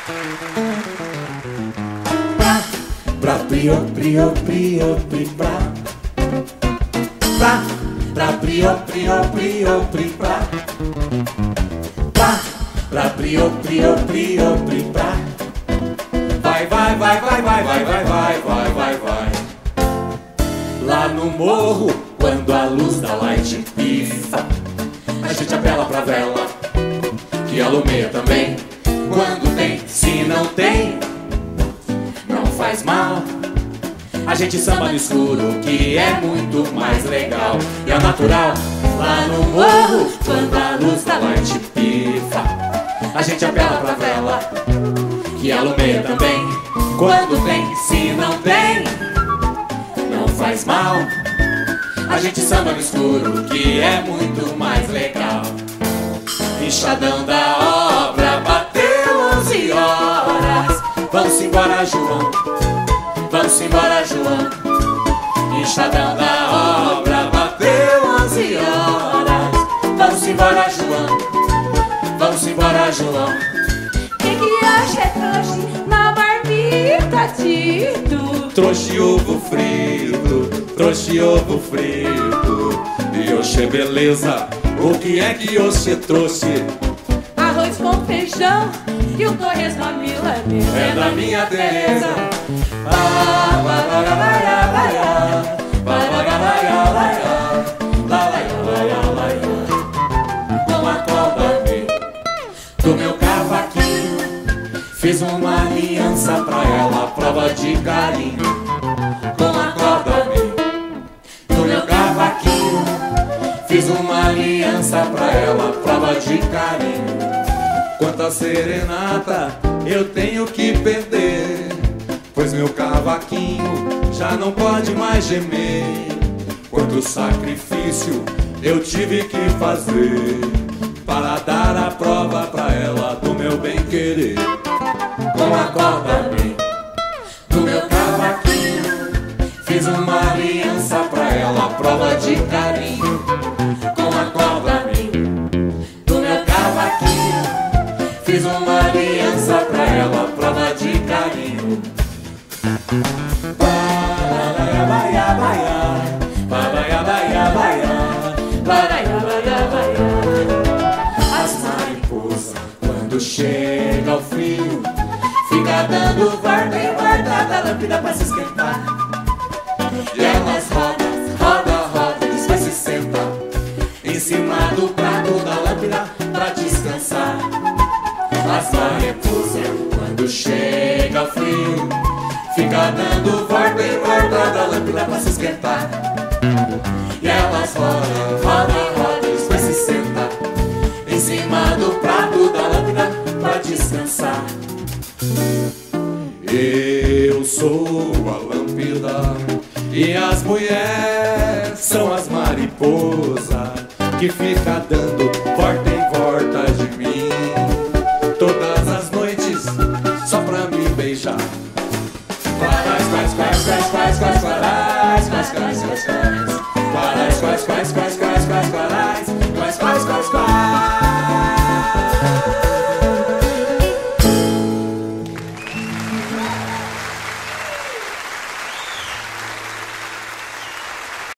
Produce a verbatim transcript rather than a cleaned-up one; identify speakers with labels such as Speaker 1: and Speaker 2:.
Speaker 1: Pra prio, prio, prio, pri, pra. Pra, pra prio, prio, prio, pri, pra. Pra, pra prio, prio, prio, pri, pra. Vai, vai, vai, vai, vai, vai, vai, vai, vai, vai, vai. Lá no morro, quando a luz da light pifa, a gente apela pra vela, que alumeia também. Quando tem, se não tem, não faz mal. A gente samba no escuro, que é muito mais legal. E é natural, lá no morro, quando a luz da light pifa, a gente apela pra vela, que alumeia também. Quando tem, se não tem, não faz mal. A gente samba no escuro, que é muito mais legal. Enxadão da obra, bateu onze horas. Vamos embora, João. Vamos embora, João. Enxadão da obra, bateu onze horas. Vamos embora, João. Vamos embora, João.
Speaker 2: Que que acha, trouxe na marmita, Tito?
Speaker 1: Trouxe ovo frito, trouxe ovo frito. E oxe, beleza, o que é que você trouxe?
Speaker 2: Arroz com feijão e o torresmo à milanesa.
Speaker 1: É da minha Tereza. Ah, balaga, laia, laia. Balaga, laia, laia. Laia, laia, laia. Com a corda do meu cavaquinho, fiz uma aliança pra ela, prova de carinho. Com a corda do meu cavaquinho, fiz uma aliança pra ela, prova de carinho. Quanta serenata eu tenho que perder, pois meu cavaquinho já não pode mais gemer. Quanto sacrifício eu tive que fazer para dar a prova pra ela do meu bem-querer. Com a corda do meu cavaquinho, fiz uma aliança pra ela, prova de carinho. Com a corda do meu cavaquinho, fiz uma aliança pra ela, prova de carinho. Balaia, baia, baia. Balaia, baia, baia. Balaia, baia, baia. As mariposas, quando chega ao frio, fica dando guarda e guarda da lâmpada pra se esquentar. E elas rodam, rodam, rodam, depois se sentam em cima do prato da lâmpada pra descansar. As mariposas, quando chega ao frio, fica dando volta e volta da lâmpada pra se esquentar. E elas rodam, rodam, rodam, depois se sentam em cima do prato da lâmpada pra descansar. Eu sou a lâmpada e as mulheres são as mariposas que fica dando